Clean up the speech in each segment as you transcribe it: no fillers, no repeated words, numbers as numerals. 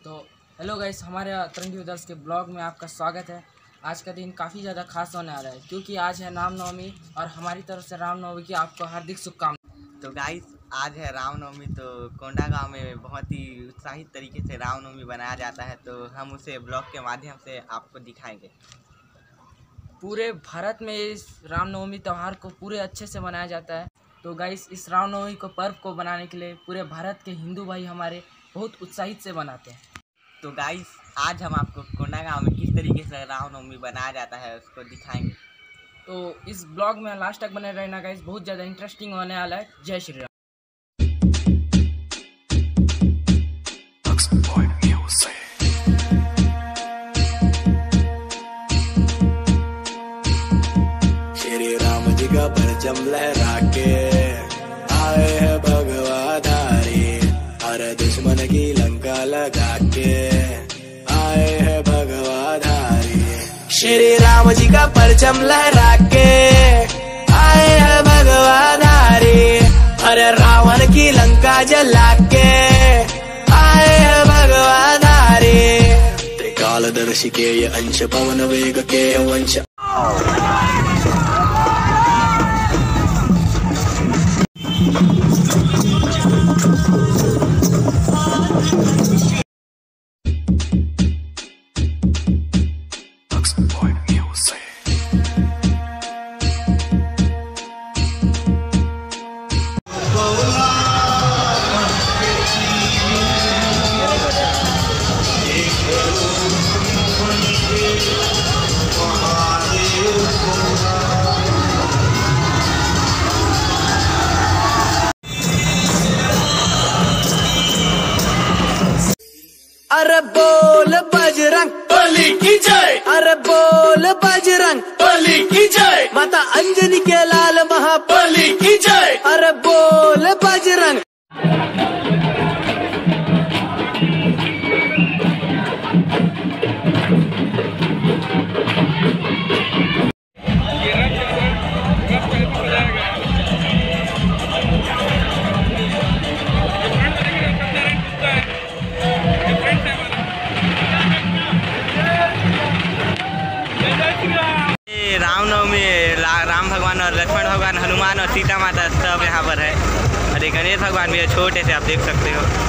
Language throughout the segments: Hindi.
तो हेलो गाइस, हमारे तरंगी ब्रदर्स के ब्लॉग में आपका स्वागत है। आज का दिन काफ़ी ज़्यादा खास होने वाला है क्योंकि आज है रामनवमी और हमारी तरफ से रामनवमी की आपको हार्दिक शुभकामनाएं। तो गाइस, आज है रामनवमी। तो कोंडागांव में बहुत ही उत्साहित तरीके से रामनवमी बनाया जाता है, तो हम उसे ब्लॉग के माध्यम से आपको दिखाएंगे। पूरे भारत में इस रामनवमी त्यौहार को पूरे अच्छे से मनाया जाता है। तो गाइस, इस रामनवमी को पर्व को बनाने के लिए पूरे भारत के हिंदू भाई हमारे बहुत उत्साहित से बनाते हैं। तो गाइस, आज हम आपको कोंडागांव में किस तरीके से रामनवमी बनाया जाता है उसको दिखाएंगे। तो इस ब्लॉग में लास्ट तक बने रहना गाइस, बहुत ज़्यादा इंटरेस्टिंग होने वाला है। जय श्री राम। श्री राम जी का परचम लहरा के आए हैं भगवाधारी, हर दुश्मन की लंका लगा के आए हैं भगवाधारी। श्री राम जी का परचम लहरा के आए हैं भगवाधारी, हर रावण की लंका जला के आए हैं भगवाधारी। त्रिकालदर्शी के ये अंश, पवन वेग के वंश। अरे बोल बजरंग बली की जय, अरे बोल बजरंग बली की जय, माता अंजनी के लाल महाबली की जय, अरे बोल बजरंग। रामनवमी राम भगवान और लक्ष्मण भगवान, हनुमान और सीता माता सब यहाँ पर है, और एक गणेश भगवान भी है छोटे से, आप देख सकते हो।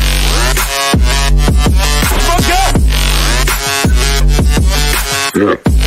Yeah.